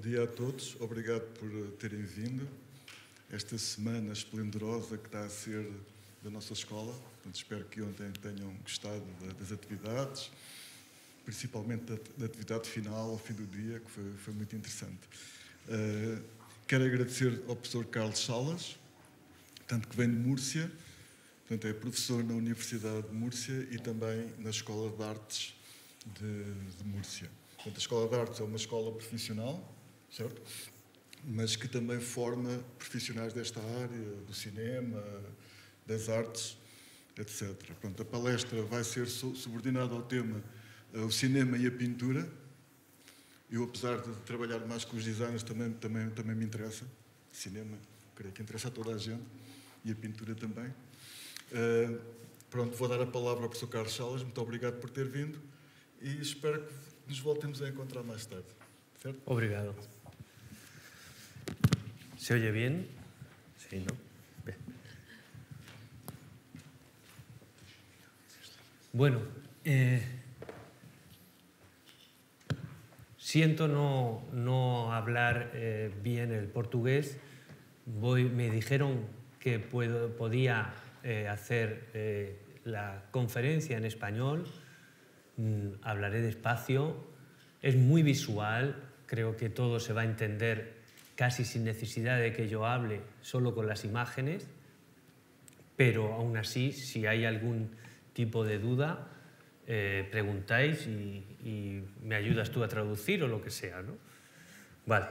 dia a todos, obrigado por terem vindo. Esta semana esplendorosa que está a ser da nossa escola, portanto, espero que ontem tenham gostado das atividades, principalmente da atividade final, ao fim do dia, que foi muito interessante. Quero agradecer ao professor Carlos Salas, tanto que vem de Múrcia, portanto, é professor na Universidade de Múrcia e também na Escola de Artes de Múrcia. Portanto, a Escola de Artes é uma escola profissional, certo? Mas que também forma profissionais desta área, do cinema, das artes, etc. Portanto, a palestra vai ser subordinada ao tema o cinema e a pintura. Eu, apesar de trabalhar mais com os designers, também me interessa. O cinema, creio que interessa a toda a gente, e a pintura também. Pronto, vou dar a palavra ao professor Carlos Salas. Muito obrigado por ter vindo e espero que nos voltemos a encontrar mais tarde. ¿Certo? Obrigado. ¿Se oye bien? Sí, ¿no? Bien. Bueno, siento no hablar bien el portugués. Me dijeron que podía hacer la conferencia en español. Hablaré despacio. Es muy visual. Creo que todo se va a entender casi sin necesidad de que yo hable, solo con las imágenes. Pero aún así, si hay algún tipo de duda, preguntáis y me ayudas tú a traducir o lo que sea, ¿no? Vale.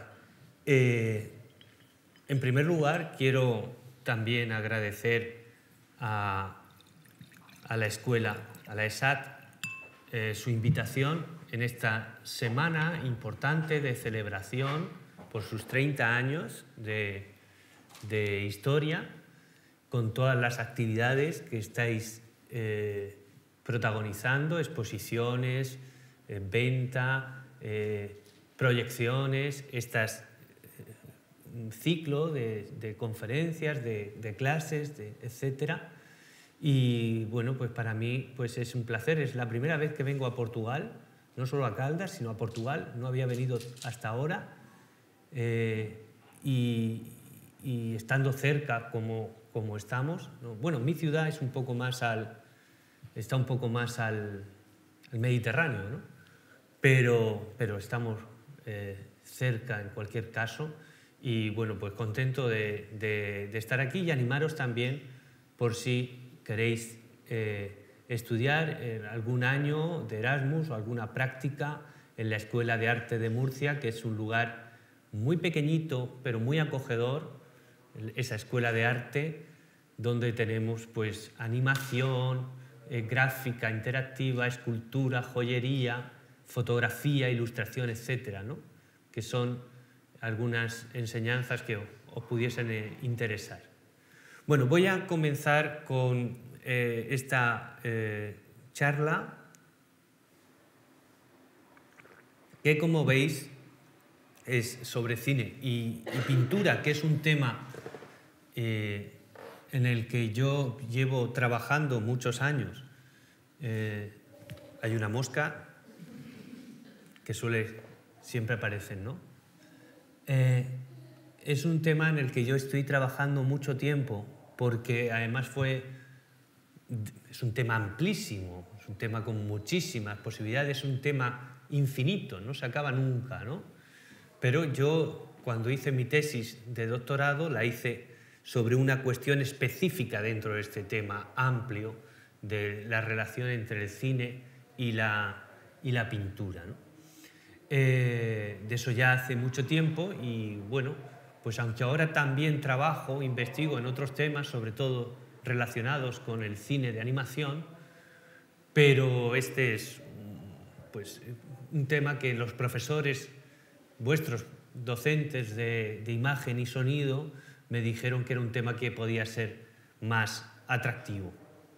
En primer lugar, quiero también agradecer a la escuela, a la ESAT, su invitación en esta semana importante de celebración por sus 30 años de historia, con todas las actividades que estáis protagonizando, exposiciones, venta, proyecciones, ciclo de conferencias, de clases, etcétera. Y bueno, pues para mí pues es un placer. Es la primera vez que vengo a Portugal, no solo a Caldas, sino a Portugal. No había venido hasta ahora. Y estando cerca como estamos, ¿no? Bueno, mi ciudad es un poco más está un poco más al Mediterráneo, ¿no? Pero estamos cerca en cualquier caso. Y bueno, pues contento de estar aquí y animaros también por si queréis estudiar algún año de Erasmus o alguna práctica en la Escuela de Arte de Murcia, que es un lugar muy pequeñito pero muy acogedor, esa escuela de arte donde tenemos pues animación, gráfica, interactiva, escultura, joyería, fotografía, ilustración, etcétera, ¿no? Que son algunas enseñanzas que os pudiesen interesar. Bueno, voy a comenzar con esta charla que, como veis, es sobre cine y pintura, que es un tema en el que yo llevo trabajando muchos años. Hay una mosca que siempre aparecen, ¿no? Es un tema en el que yo estoy trabajando mucho tiempo porque además es un tema amplísimo, es un tema con muchísimas posibilidades, es un tema infinito, no se acaba nunca, ¿no? Pero yo, cuando hice mi tesis de doctorado, la hice sobre una cuestión específica dentro de este tema amplio de la relación entre el cine y la pintura, ¿no? De eso ya hace mucho tiempo y bueno, pues aunque ahora también investigo en otros temas, sobre todo relacionados con el cine de animación, pero este es pues un tema que los profesores, vuestros docentes de imagen y sonido, me dijeron que era un tema que podía ser más atractivo.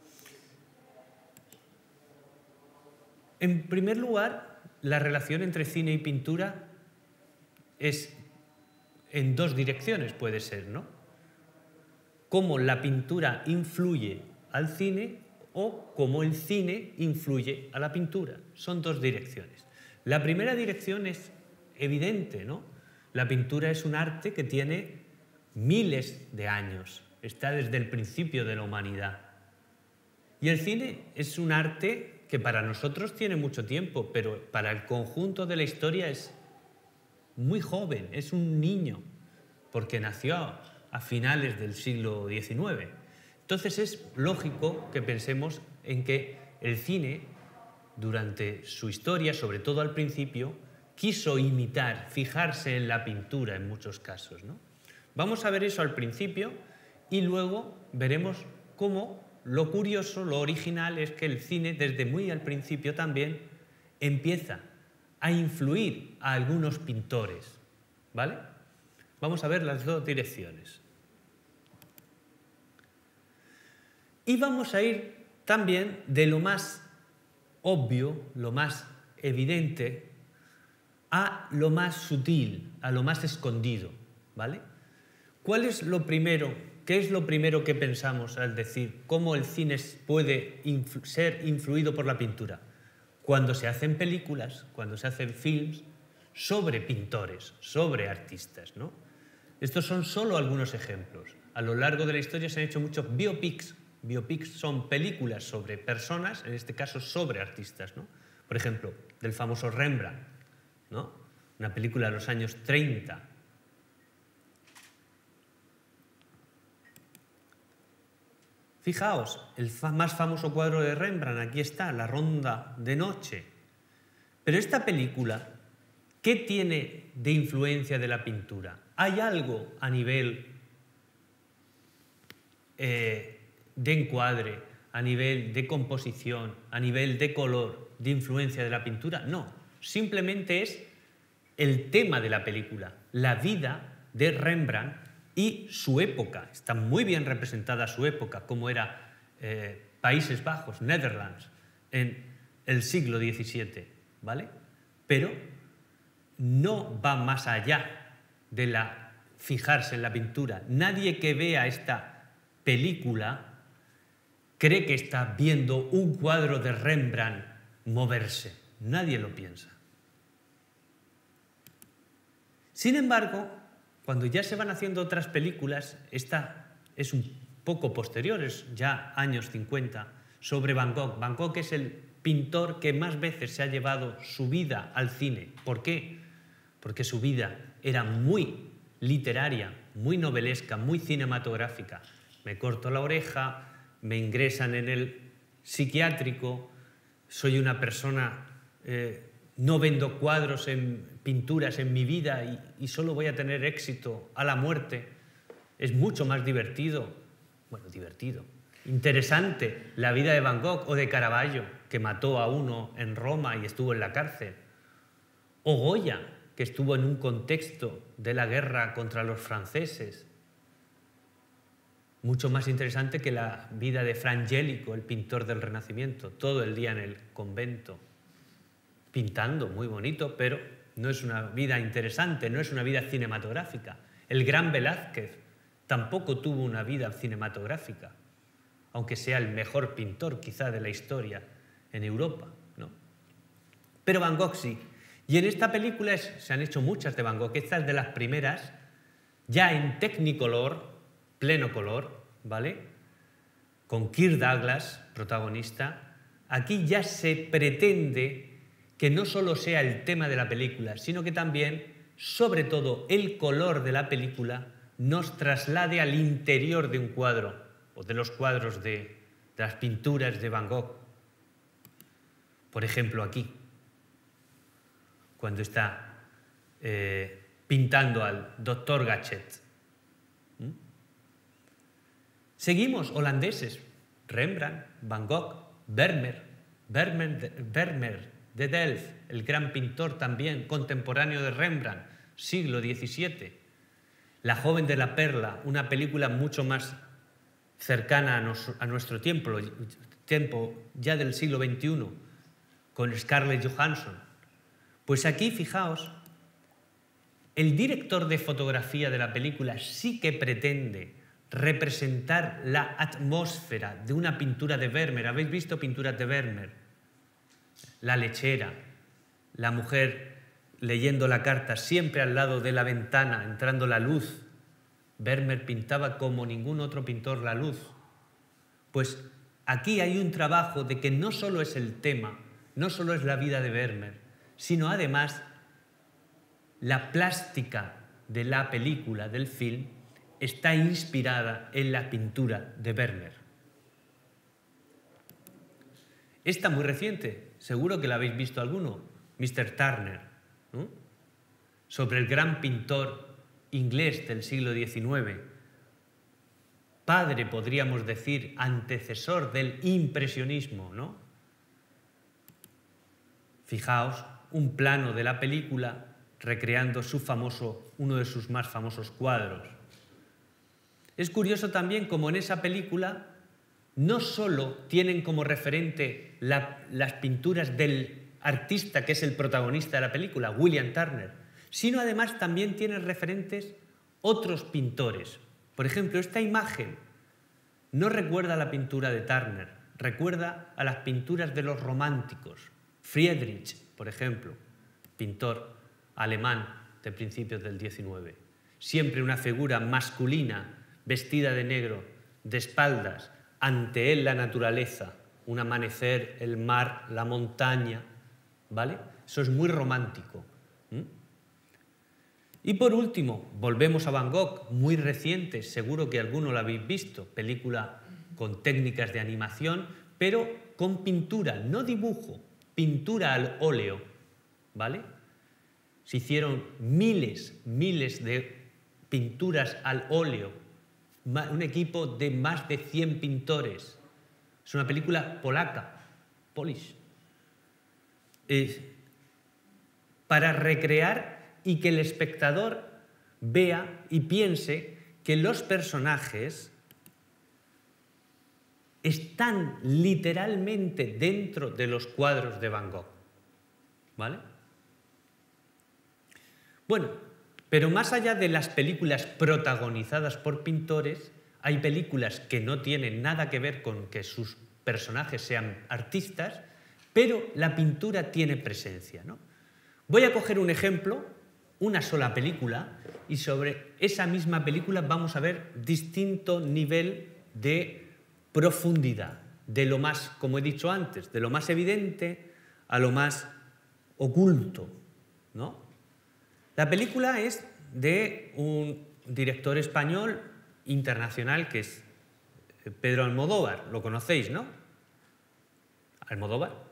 En primer lugar, la relación entre cine y pintura es en dos direcciones, puede ser, ¿no? Cómo la pintura influye al cine o cómo el cine influye a la pintura. Son dos direcciones. La primera dirección es evidente, ¿no? la pintura es un arte que tiene miles de años, está desde el principio de la humanidad. Y el cine es un arte que para nosotros tiene mucho tiempo, pero para el conjunto de la historia es muy joven, es un niño, porque nació a finales del siglo XIX. Entonces es lógico que pensemos en que el cine, durante su historia, sobre todo al principio, quiso imitar, fijarse en la pintura en muchos casos, ¿no? Vamos a ver eso al principio y luego veremos cómo lo curioso, lo original es que el cine desde muy al principio también empieza a influir a algunos pintores, ¿vale? Vamos a ver las dos direcciones. Y vamos a ir también de lo más obvio, lo más evidente, a lo más sutil, a lo más escondido, ¿vale? ¿Cuál es lo primero? ¿Qué es lo primero que pensamos al decir cómo el cine puede ser influido por la pintura? Cuando se hacen películas, cuando se hacen films sobre pintores, sobre artistas, ¿no? Estos son solo algunos ejemplos. A lo largo de la historia se han hecho muchos biopics. Biopics son películas sobre personas, en este caso sobre artistas, ¿no? Por ejemplo, del famoso Rembrandt, ¿no? Una película de los años 30. Fijaos, el más famoso cuadro de Rembrandt, aquí está, La Ronda de Noche. Pero esta película, ¿qué tiene de influencia de la pintura? ¿Hay algo a nivel de encuadre, a nivel de composición, a nivel de color, de influencia de la pintura? No, simplemente es el tema de la película, la vida de Rembrandt y su época. Está muy bien representada su época, como era Países Bajos, Netherlands, en el siglo XVII, ¿vale? Pero no va más allá de fijarse en la pintura. Nadie que vea esta película cree que está viendo un cuadro de Rembrandt moverse. Nadie lo piensa. Sin embargo, cuando ya se van haciendo otras películas, esta es un poco posterior, es ya años 50, sobre Van Gogh. Van Gogh es el pintor que más veces se ha llevado su vida al cine. ¿Por qué? Porque su vida era muy literaria, muy novelesca, muy cinematográfica. Me corto la oreja, me ingresan en el psiquiátrico, soy una persona, no vendo cuadros en pinturas en mi vida y solo voy a tener éxito a la muerte. Es mucho más divertido, interesante la vida de Van Gogh o de Caravaggio, que mató a uno en Roma y estuvo en la cárcel, o Goya, que estuvo en un contexto de la guerra contra los franceses. Mucho más interesante que la vida de Fra Angelico, el pintor del Renacimiento, todo el día en el convento, pintando, muy bonito, pero no es una vida interesante, no es una vida cinematográfica. El gran Velázquez tampoco tuvo una vida cinematográfica, aunque sea el mejor pintor quizá de la historia en Europa, ¿no? Pero Van Gogh sí. Y en esta película se han hecho muchas de Van Gogh. Esta es de las primeras, ya en Technicolor, pleno color, ¿vale? Con Kirk Douglas, protagonista. Aquí ya se pretende que no solo sea el tema de la película, sino que también, sobre todo, el color de la película nos traslade al interior de un cuadro, o de los cuadros de las pinturas de Van Gogh. Por ejemplo, aquí, cuando está pintando al doctor Gachet. Seguimos, holandeses, Rembrandt, Van Gogh, Vermeer de Delft, el gran pintor también, contemporáneo de Rembrandt, siglo XVII. La joven de la perla, una película mucho más cercana a nuestro tiempo ya del siglo XXI, con Scarlett Johansson. Pues aquí, fijaos, el director de fotografía de la película sí que pretende representar la atmósfera de una pintura de Vermeer. ¿Habéis visto pinturas de Vermeer? La lechera, la mujer leyendo la carta, siempre al lado de la ventana, entrando la luz. Vermeer pintaba como ningún otro pintor la luz. Pues aquí hay un trabajo de que no solo es el tema, no solo es la vida de Vermeer, sino además la plástica de la película, del film, está inspirada en la pintura de Vermeer. Esta muy reciente, seguro que la habéis visto alguno, Mr. Turner, ¿no? Sobre el gran pintor inglés del siglo XIX, padre, podríamos decir, antecesor del impresionismo, ¿no? Fijaos, un plano de la película recreando uno de sus más famosos cuadros. Es curioso también como en esa película no solo tienen como referente las pinturas del artista que es el protagonista de la película, William Turner, sino además también tienen referentes otros pintores. Por ejemplo, esta imagen no recuerda a la pintura de Turner, recuerda a las pinturas de los románticos. Friedrich, por ejemplo, pintor alemán de principios del XIX. Siempre una figura masculina, vestida de negro, de espaldas, ante él la naturaleza, un amanecer, el mar, la montaña, ¿vale? Eso es muy romántico. Y por último, volvemos a Van Gogh, muy reciente, seguro que alguno lo habéis visto, película con técnicas de animación, pero con pintura, no dibujo, pintura al óleo, ¿vale? Se hicieron miles de pinturas al óleo, un equipo de más de 100 pintores. Es una película polaca, Polish, para recrear y que el espectador vea y piense que los personajes están literalmente dentro de los cuadros de Van Gogh, ¿vale? Bueno, pero más allá de las películas protagonizadas por pintores, hay películas que no tienen nada que ver con que sus personajes sean artistas, pero la pintura tiene presencia, ¿no? Voy a coger un ejemplo, una sola película, y sobre esa misma película vamos a ver distinto nivel de profundidad, de lo más, como he dicho antes, de lo más evidente a lo más oculto, ¿no? La película es de un director español internacional que es Pedro Almodóvar. Lo conocéis, ¿no? Almodóvar.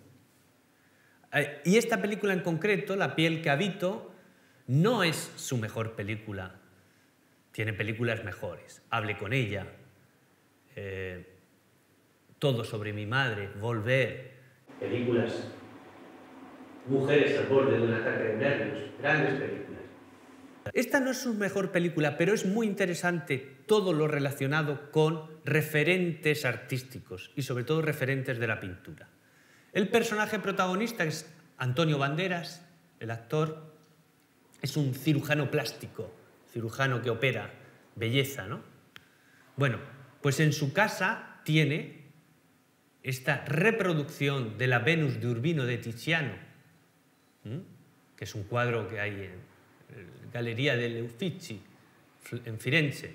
Y esta película en concreto, La piel que habito, no es su mejor película. Tiene películas mejores. Hable con ella, Todo sobre mi madre, Volver. Películas, Mujeres al borde de un ataque de nervios, grandes películas. Esta no es su mejor película, pero es muy interesante todo lo relacionado con referentes artísticos y sobre todo referentes de la pintura. El personaje protagonista es Antonio Banderas, el actor, es un cirujano plástico, cirujano que opera belleza, ¿no? Bueno, pues en su casa tiene esta reproducción de la Venus de Urbino de Tiziano, que es un cuadro que hay en la Galería degli Uffizi, en Firenze.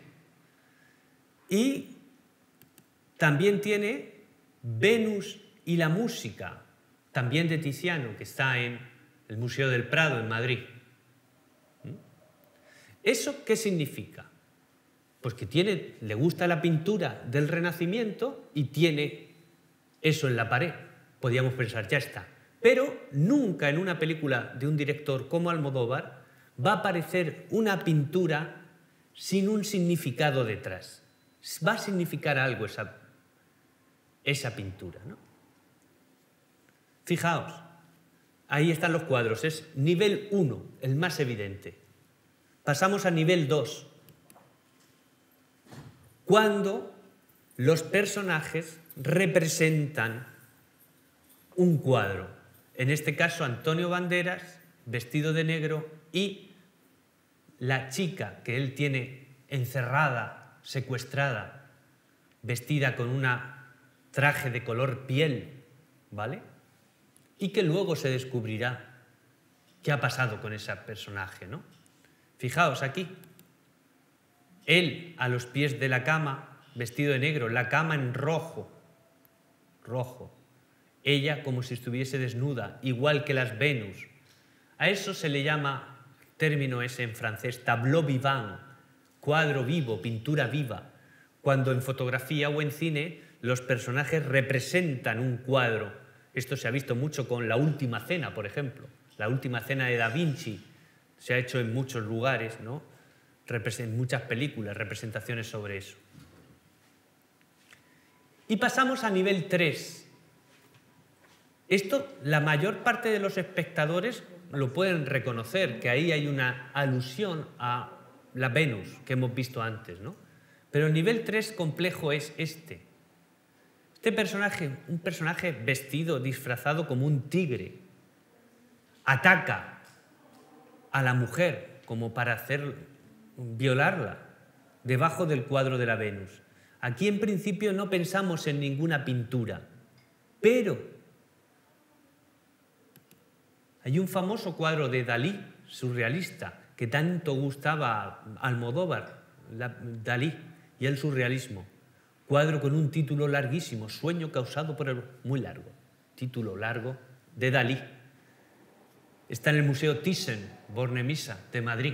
Y también tiene Venus y la música, también de Tiziano, que está en el Museo del Prado, en Madrid. ¿Eso qué significa? Pues que le gusta la pintura del Renacimiento y tiene eso en la pared. Podríamos pensar, ya está. Pero nunca en una película de un director como Almodóvar va a aparecer una pintura sin un significado detrás. Va a significar algo esa pintura, ¿no? Fijaos, ahí están los cuadros. Es nivel 1, el más evidente. Pasamos a nivel 2. Cuando los personajes representan un cuadro. En este caso, Antonio Banderas, vestido de negro, y la chica que él tiene encerrada, secuestrada, vestida con un traje de color piel, ¿vale? Y que luego se descubrirá qué ha pasado con ese personaje, ¿no? Fijaos aquí. Él a los pies de la cama, vestido de negro, la cama en rojo. Rojo. Ella como si estuviese desnuda, igual que las Venus. A eso se le llama, término ese en francés, tableau vivant, cuadro vivo, pintura viva. Cuando en fotografía o en cine los personajes representan un cuadro. Esto se ha visto mucho con La Última Cena, por ejemplo. La Última Cena de Da Vinci se ha hecho en muchos lugares, ¿no? En muchas películas, representaciones sobre eso. Y pasamos a nivel 3. Esto, la mayor parte de los espectadores lo pueden reconocer, que ahí hay una alusión a la Venus que hemos visto antes, ¿no? Pero el nivel 3 complejo es este. Este personaje, un personaje vestido, disfrazado como un tigre, ataca a la mujer como para violarla debajo del cuadro de la Venus. Aquí en principio no pensamos en ninguna pintura, pero hay un famoso cuadro de Dalí, surrealista, que tanto gustaba a Almodóvar, Dalí y el surrealismo. Cuadro con un título larguísimo, Sueño causado por el... Muy largo, título largo, de Dalí. Está en el Museo Thyssen-Bornemisza de Madrid.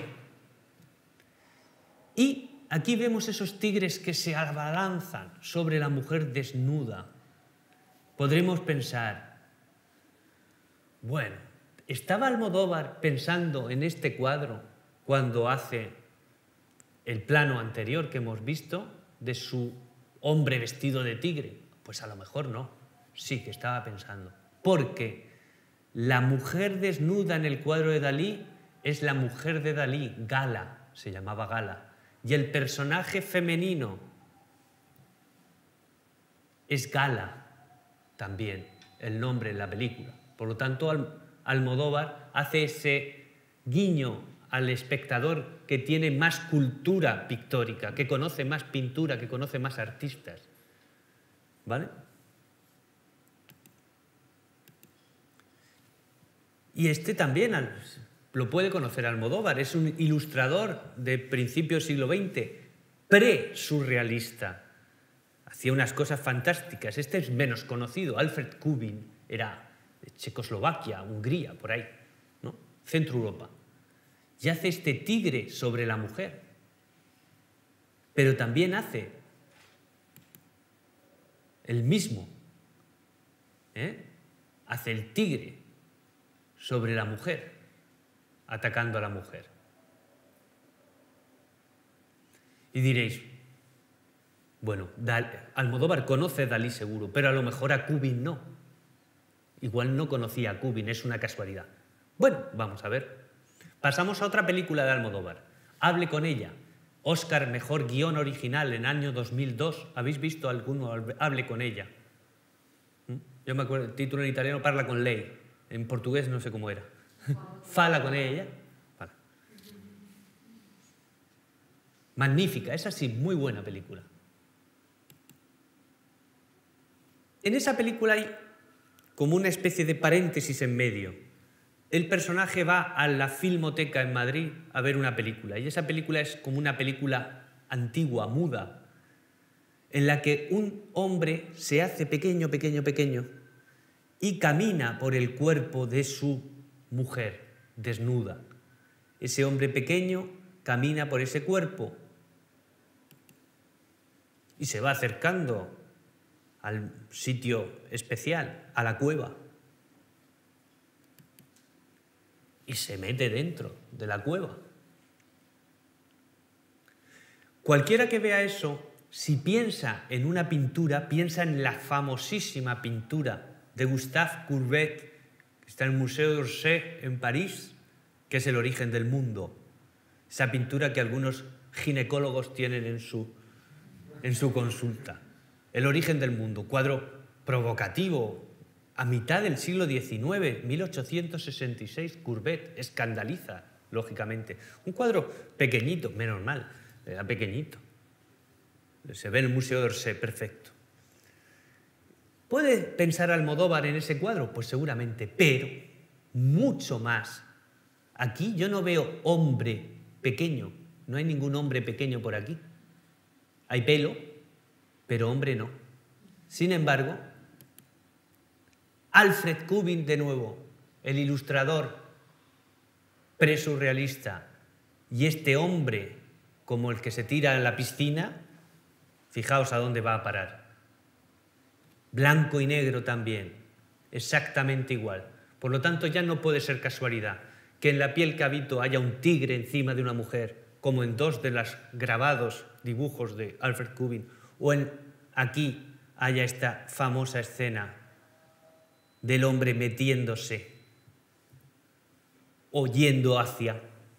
Y aquí vemos esos tigres que se abalanzan sobre la mujer desnuda. Podremos pensar, bueno, ¿estaba Almodóvar pensando en este cuadro cuando hace el plano anterior que hemos visto de su hombre vestido de tigre? Pues a lo mejor no, sí que estaba pensando. Porque la mujer desnuda en el cuadro de Dalí es la mujer de Dalí, Gala, se llamaba Gala. Y el personaje femenino es Gala también, el nombre en la película. Por lo tanto, Almodóvar hace ese guiño al espectador que tiene más cultura pictórica, que conoce más pintura, que conoce más artistas. ¿Vale? Y este también lo puede conocer Almodóvar, es un ilustrador de principios del siglo XX, pre-surrealista. Hacía unas cosas fantásticas. Este es menos conocido. Alfred Kubin era de Checoslovaquia, Hungría, por ahí, ¿no? Centro Europa. Y hace este tigre sobre la mujer. Pero también hace el mismo. Hace el tigre sobre la mujer, atacando a la mujer. Y diréis, bueno, Almodóvar conoce a Dalí seguro, pero a lo mejor a Kubin no. Igual no conocía a Kubin, es una casualidad. Bueno, vamos a ver. Pasamos a otra película de Almodóvar, Hable con ella. Oscar, mejor guión original en año 2002. ¿Habéis visto alguno? Hable con ella. Yo me acuerdo, el título en italiano, Parla con lei. En portugués no sé cómo era. Fala con ella. Fala. Magnífica, es así, muy buena película. En esa película hay como una especie de paréntesis en medio. El personaje va a la Filmoteca en Madrid a ver una película, y esa película es como una película antigua, muda, en la que un hombre se hace pequeño, pequeño, pequeño, y camina por el cuerpo de su mujer desnuda. Ese hombre pequeño camina por ese cuerpo y se va acercando al sitio especial, a la cueva. Y se mete dentro de la cueva. Cualquiera que vea eso, si piensa en una pintura, piensa en la famosísima pintura de Gustave Courbet, que está en el Museo d'Orsay en París, que es El origen del mundo. Esa pintura que algunos ginecólogos tienen en su consulta. El origen del mundo, cuadro provocativo, a mitad del siglo XIX, 1866, Courbet, escandaliza, lógicamente. Un cuadro pequeñito, menos mal, era pequeñito. Se ve en el Museo d'Orsay, perfecto. ¿Puede pensar Almodóvar en ese cuadro? Pues seguramente, pero mucho más Aquí yo no veo hombre pequeño, no hay ningún hombre pequeño por aquí. Hay pelo, pero hombre no. Sin embargo, Alfred Kubin, de nuevo, el ilustrador presurrealista, y este hombre como el que se tira en la piscina, fijaos a dónde va a parar. Blanco y negro también, exactamente igual. Por lo tanto, ya no puede ser casualidad que en La piel que habito haya un tigre encima de una mujer, como en dos de los grabados dibujos de Alfred Kubin, o aquí haya esta famosa escena del hombre metiéndose o yendo hacia.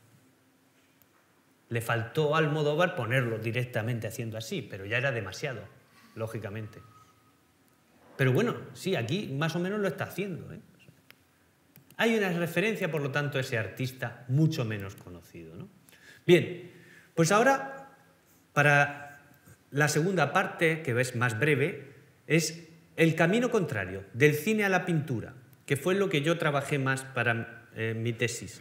Le faltó a Almodóvar ponerlo directamente haciendo así, pero ya era demasiado, lógicamente. Pero bueno, sí, aquí más o menos lo está haciendo, ¿eh? Hay una referencia, por lo tanto, a ese artista mucho menos conocido, ¿no? Bien, pues ahora, para la segunda parte, que es más breve, es el camino contrario, del cine a la pintura, que fue lo que yo trabajé más para mi tesis.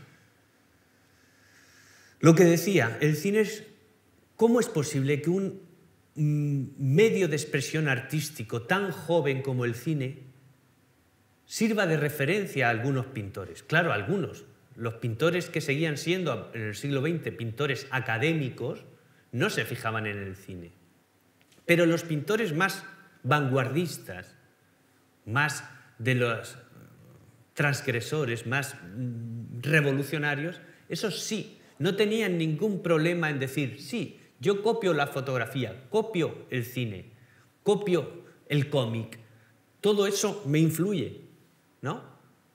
Lo que decía, el cine es, ¿cómo es posible que un medio de expresión artístico tan joven como el cine sirva de referencia a algunos pintores? Claro, algunos. Los pintores que seguían siendo en el siglo XX pintores académicos no se fijaban en el cine. Pero los pintores más vanguardistas, más de los transgresores, más revolucionarios, esos sí, no tenían ningún problema en decir, sí, yo copio la fotografía, copio el cine, copio el cómic, todo eso me influye, ¿no?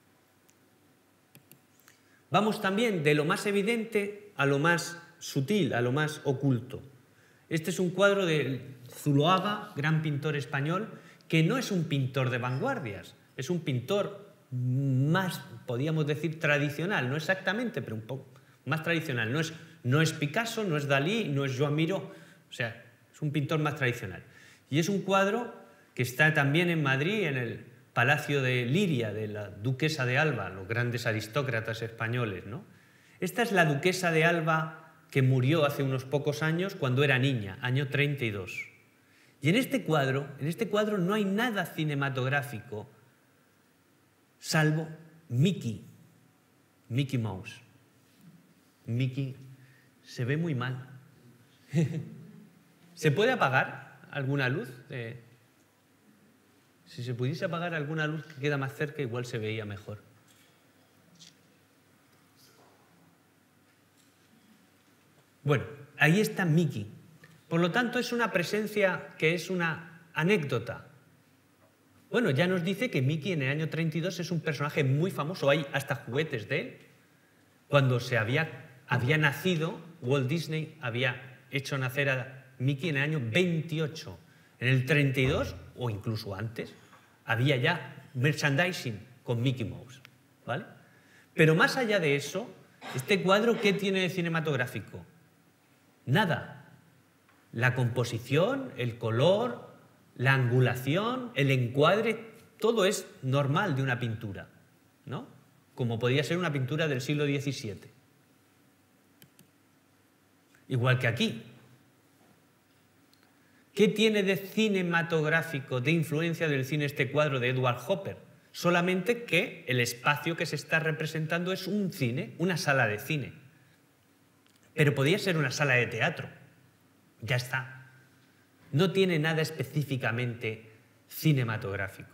Vamos también de lo más evidente a lo más sutil, a lo más oculto. Este es un cuadro de Zuloaga, gran pintor español, que no es un pintor de vanguardias, es un pintor más, podríamos decir, tradicional, no exactamente, pero un poco más tradicional. No es Picasso, no es Dalí, no es Joan Miró, o sea, es un pintor más tradicional. Y es un cuadro que está también en Madrid, en el Palacio de Liria, de la duquesa de Alba, los grandes aristócratas españoles, ¿no? Esta es la duquesa de Alba que murió hace unos pocos años cuando era niña, año 32. Y en este cuadro no hay nada cinematográfico, salvo Mickey Mouse. Mickey se ve muy mal. ¿Se puede apagar alguna luz? Si se pudiese apagar alguna luz que queda más cerca, igual se veía mejor. Bueno, ahí está Mickey. Por lo tanto, es una presencia que es una anécdota. Bueno, ya nos dice que Mickey en el año 32 es un personaje muy famoso. Hay hasta juguetes de él. Cuando había nacido, Walt Disney había hecho nacer a Mickey en el año 28. En el 32, o incluso antes, había ya merchandising con Mickey Mouse, ¿vale? Pero más allá de eso, este cuadro, ¿qué tiene de cinematográfico? Nada. La composición, el color, la angulación, el encuadre, todo es normal de una pintura, ¿no? Como podría ser una pintura del siglo XVII. Igual que aquí. ¿Qué tiene de cinematográfico, de influencia del cine este cuadro de Edward Hopper? Solamente que el espacio que se está representando es un cine, una sala de cine. Pero podría ser una sala de teatro. Ya está. No tiene nada específicamente cinematográfico.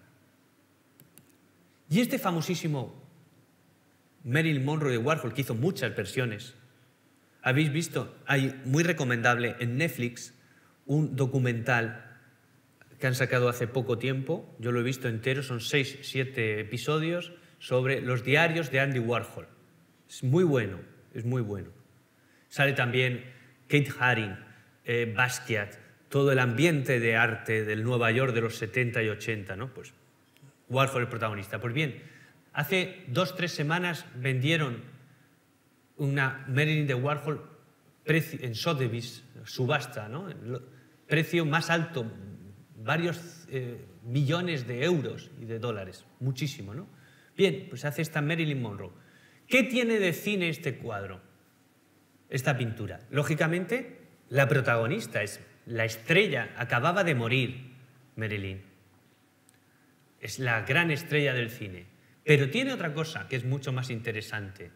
Y este famosísimo Marilyn Monroe de Warhol, que hizo muchas versiones, habéis visto, hay muy recomendable en Netflix un documental que han sacado hace poco tiempo, yo lo he visto entero, son 6, 7 episodios, sobre los diarios de Andy Warhol. Es muy bueno, es muy bueno. Sale también Kate Haring, Basquiat, todo el ambiente de arte del Nueva York de los 70 y 80, ¿no? Pues Warhol el protagonista. Pues bien, hace 2 3 semanas vendieron una Marilyn de Warhol en Sotheby's, subasta, ¿no? Precio más alto, varios millones de euros y de dólares, muchísimo, ¿no? Bien, pues hace esta Marilyn Monroe, ¿Qué tiene de cine este cuadro, esta pintura? Lógicamente, la protagonista es la estrella, acababa de morir Marilyn. Es la gran estrella del cine. Pero tiene otra cosa que es mucho más interesante.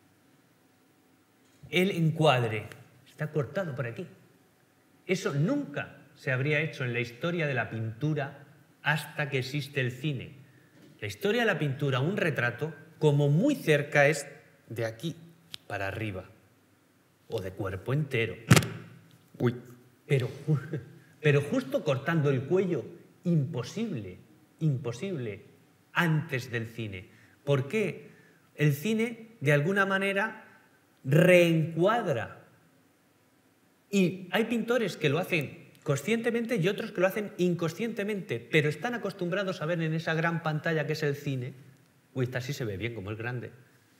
El encuadre está cortado por aquí. Eso nunca se habría hecho en la historia de la pintura hasta que existe el cine. La historia de la pintura, un retrato, como muy cerca es de aquí para arriba, o de cuerpo entero. Uy. Pero justo cortando el cuello, imposible, imposible, antes del cine. ¿Por qué? El cine, de alguna manera, reencuadra. Y hay pintores que lo hacen conscientemente y otros que lo hacen inconscientemente, pero están acostumbrados a ver en esa gran pantalla que es el cine. Uy, esta sí se ve bien, como es grande.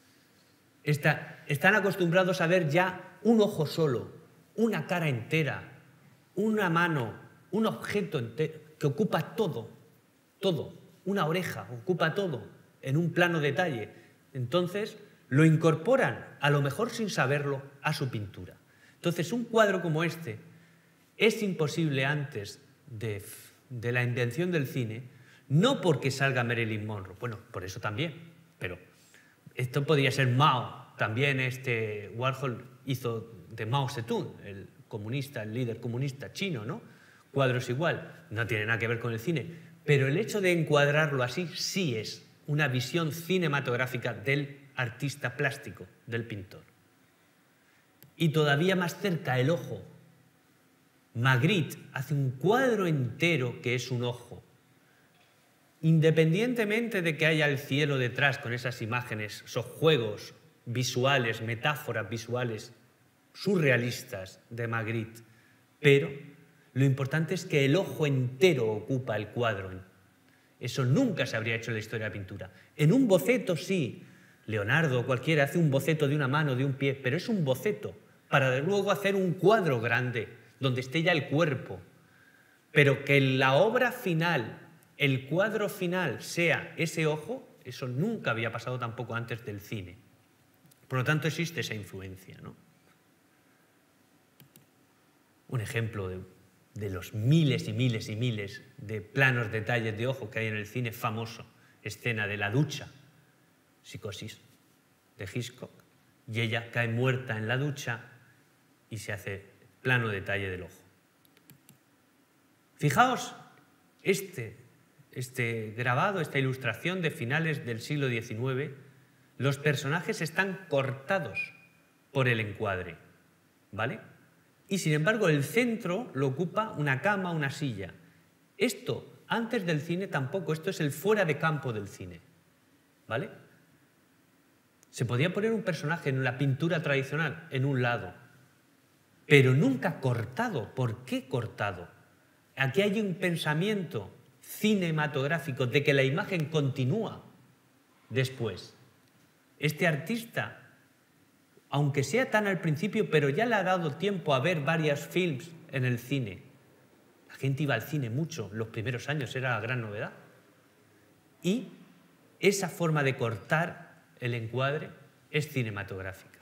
Están acostumbrados a ver ya un ojo solo, una cara entera, una mano, un objeto entero, que ocupa todo, todo. Una oreja ocupa todo en un plano detalle. Entonces lo incorporan, a lo mejor sin saberlo, a su pintura. Entonces un cuadro como este es imposible antes de la invención del cine, no porque salga Marilyn Monroe, bueno, por eso también, pero esto podría ser Mao, también Warhol hizo de Mao Zedong, el comunista, el líder comunista chino, ¿no? Cuadros igual, no tiene nada que ver con el cine, pero el hecho de encuadrarlo así sí es una visión cinematográfica del artista plástico, del pintor. Y todavía más cerca, el ojo. Magritte hace un cuadro entero que es un ojo. Independientemente de que haya el cielo detrás con esas imágenes, esos juegos visuales, metáforas visuales surrealistas de Magritte, pero lo importante es que el ojo entero ocupa el cuadro. Eso nunca se habría hecho en la historia de la pintura. En un boceto sí, Leonardo o cualquiera hace un boceto de una mano, de un pie, pero es un boceto para luego hacer un cuadro grande donde esté ya el cuerpo. Pero que la obra final, el cuadro final sea ese ojo, eso nunca había pasado tampoco antes del cine. Por lo tanto, existe esa influencia, ¿no? Un ejemplo de los miles y miles y miles de planos detalles de ojo que hay en el cine famoso, escena de la ducha, Psicosis, de Hitchcock, y ella cae muerta en la ducha y se hace plano detalle del ojo. Fijaos, este grabado, esta ilustración de finales del siglo XIX, los personajes están cortados por el encuadre, ¿vale? Y sin embargo el centro lo ocupa una cama, una silla. Esto, antes del cine tampoco, esto es el fuera de campo del cine, ¿vale? Se podía poner un personaje en la pintura tradicional en un lado, pero nunca cortado. ¿Por qué cortado? Aquí hay un pensamiento cinematográfico de que la imagen continúa después. Este artista, aunque sea tan al principio, pero ya le ha dado tiempo a ver varios films en el cine. La gente iba al cine mucho, los primeros años era la gran novedad. Y esa forma de cortar el encuadre es cinematográfica.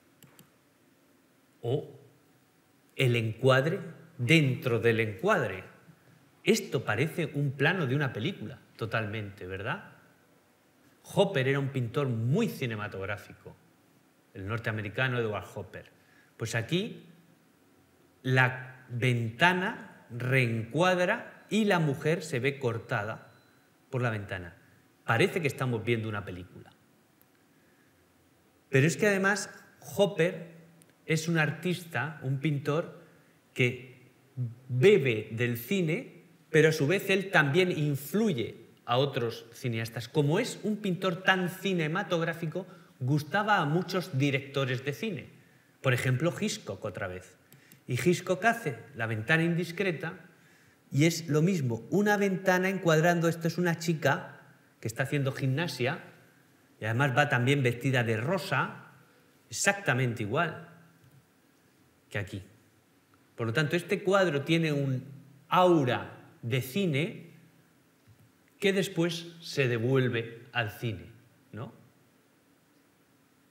O el encuadre dentro del encuadre. Esto parece un plano de una película, totalmente, ¿verdad? Hopper era un pintor muy cinematográfico, el norteamericano Edward Hopper. Pues aquí la ventana reencuadra y la mujer se ve cortada por la ventana. Parece que estamos viendo una película. Pero es que además Hopper es un artista, un pintor que bebe del cine, pero a su vez él también influye a otros cineastas. Como es un pintor tan cinematográfico, gustaba a muchos directores de cine. Por ejemplo, Hitchcock otra vez. Y Hitchcock hace La ventana indiscreta y es lo mismo, una ventana encuadrando, esto es una chica que está haciendo gimnasia y además va también vestida de rosa, exactamente igual que aquí. Por lo tanto, este cuadro tiene un aura de cine que después se devuelve al cine, ¿no?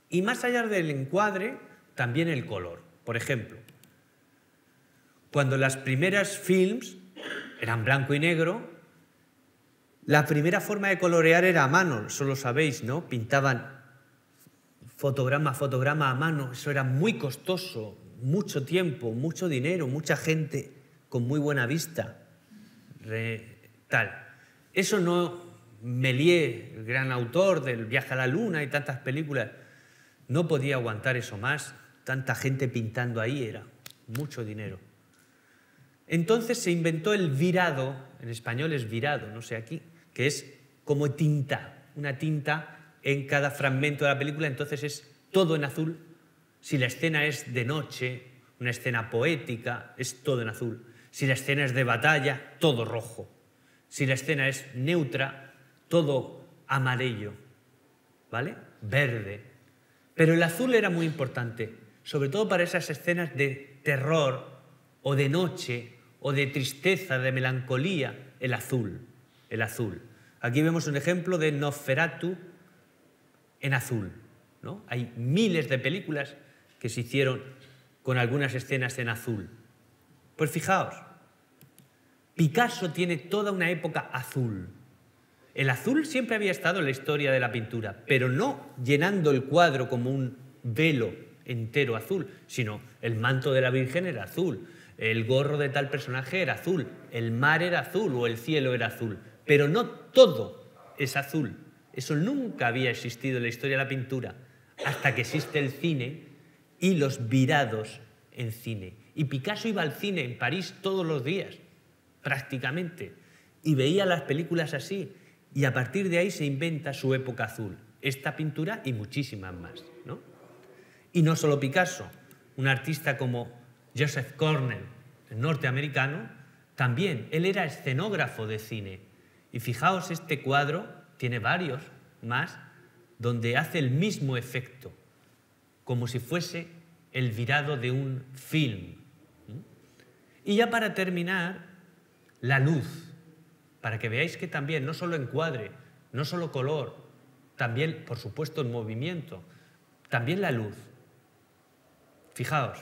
Y más allá del encuadre, también el color. Por ejemplo, cuando las primeras films eran blanco y negro, la primera forma de colorear era a mano, eso lo sabéis, ¿no? Pintaban fotograma a fotograma a mano, eso era muy costoso, mucho tiempo, mucho dinero, mucha gente con muy buena vista. Tal. Eso no, Méliès, el gran autor del Viaje a la Luna y tantas películas, no podía aguantar eso más, tanta gente pintando ahí, era mucho dinero. Entonces se inventó el virado, en español es virado, no sé aquí, que es como tinta, una tinta en cada fragmento de la película, entonces es todo en azul. Si la escena es de noche, una escena poética, es todo en azul. Si la escena es de batalla, todo rojo. Si la escena es neutra, todo amarillo, ¿vale? Verde. Pero el azul era muy importante, sobre todo para esas escenas de terror o de noche o de tristeza, de melancolía, el azul, el azul. Aquí vemos un ejemplo de Nosferatu en azul, ¿no? Hay miles de películas que se hicieron con algunas escenas en azul. Pues fijaos, Picasso tiene toda una época azul. El azul siempre había estado en la historia de la pintura, pero no llenando el cuadro como un velo entero azul, sino el manto de la Virgen era azul, el gorro de tal personaje era azul, el mar era azul o el cielo era azul, pero no todo es azul. Eso nunca había existido en la historia de la pintura, hasta que existe el cine y los virados en cine. Y Picasso iba al cine en París todos los días, prácticamente, y veía las películas así, y a partir de ahí se inventa su época azul, esta pintura y muchísimas más, ¿no? Y no solo Picasso, un artista como Joseph Cornell, el norteamericano, también, él era escenógrafo de cine. Y fijaos, este cuadro tiene varios más, donde hace el mismo efecto, como si fuese el virado de un film. Y ya para terminar, la luz, para que veáis que también, no solo encuadre, no solo color, también, por supuesto, el movimiento, también la luz. Fijaos,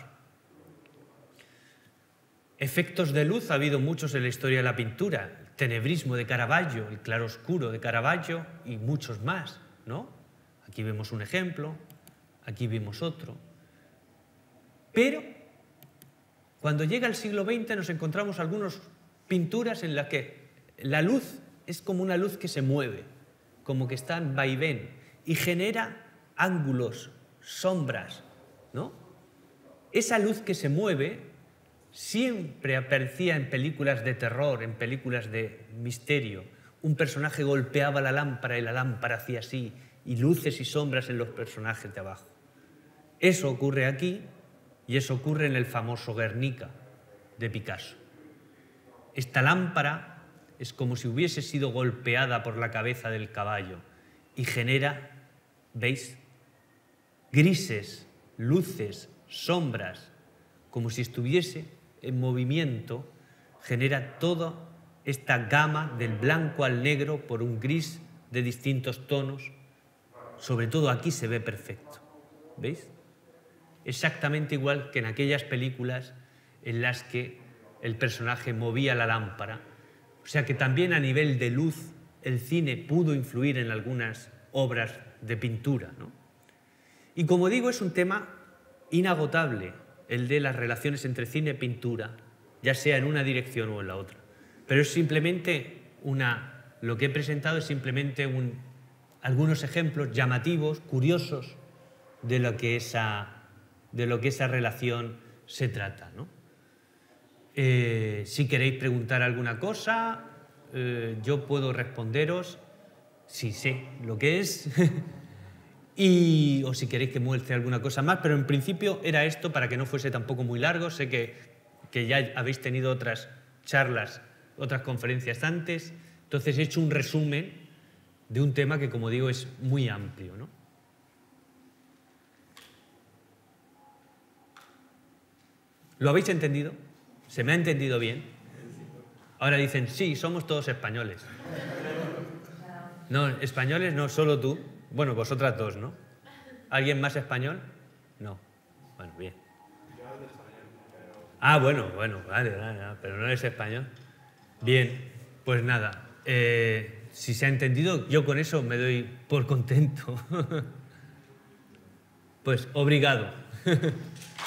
efectos de luz ha habido muchos en la historia de la pintura, el tenebrismo de Caravaggio, el claroscuro de Caravaggio y muchos más, ¿no? Aquí vemos un ejemplo, aquí vemos otro. Pero cuando llega el siglo XX nos encontramos algunas pinturas en las que la luz es como una luz que se mueve, como que está en vaivén y genera ángulos, sombras, ¿no? Esa luz que se mueve siempre aparecía en películas de terror, en películas de misterio. Un personaje golpeaba la lámpara y la lámpara hacía así, y luces y sombras en los personajes de abajo. Eso ocurre aquí y eso ocurre en el famoso Guernica de Picasso. Esta lámpara es como si hubiese sido golpeada por la cabeza del caballo y genera, ¿veis? Grises, luces, sombras, como si estuviese en movimiento, genera toda esta gama del blanco al negro por un gris de distintos tonos. Sobre todo aquí se ve perfecto, ¿veis? Exactamente igual que en aquellas películas en las que el personaje movía la lámpara. O sea que también a nivel de luz el cine pudo influir en algunas obras de pintura, ¿no? Y como digo, es un tema inagotable, el de las relaciones entre cine y pintura, ya sea en una dirección o en la otra. Pero es simplemente lo que he presentado es simplemente algunos ejemplos llamativos, curiosos, de lo que esa relación se trata, ¿no? Si queréis preguntar alguna cosa, yo puedo responderos si sé lo que es o si queréis que muestre alguna cosa más, pero en principio era esto para que no fuese tampoco muy largo. Sé que ya habéis tenido otras charlas, otras conferencias antes, entonces he hecho un resumen de un tema que, como digo, es muy amplio, ¿no? ¿Lo habéis entendido? ¿Se me ha entendido bien? Ahora dicen, sí, somos todos españoles. No, españoles no, solo tú. Bueno, vosotras dos, ¿no? ¿Alguien más español? No. Bueno, bien. Ah, bueno, vale, pero no eres español. Bien, pues nada. Si se ha entendido, yo con eso me doy por contento. Pues, obrigado.